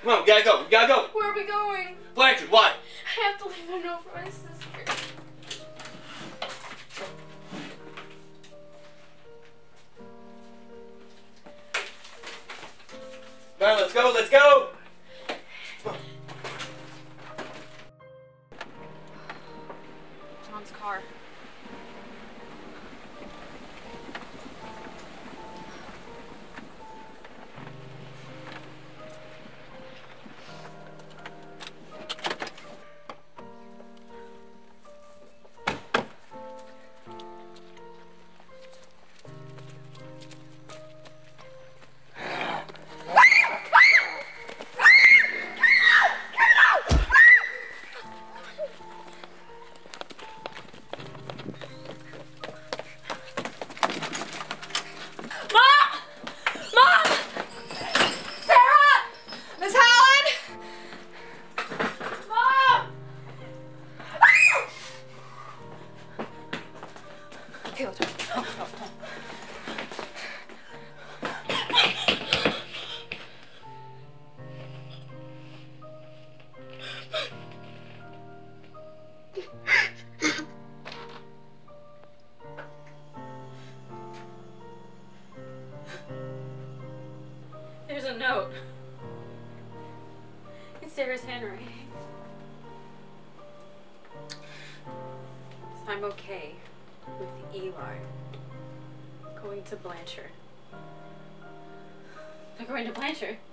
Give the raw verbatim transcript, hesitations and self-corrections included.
Come on, we gotta go. We gotta go. Where are we going? Blanchard, why? I have to leave a note for my sister. All right, let's go. Let's go. John's car. There's a note. It's Sara's handwriting. I'm okay with Eli going to Blanchard. They're going to Blanchard?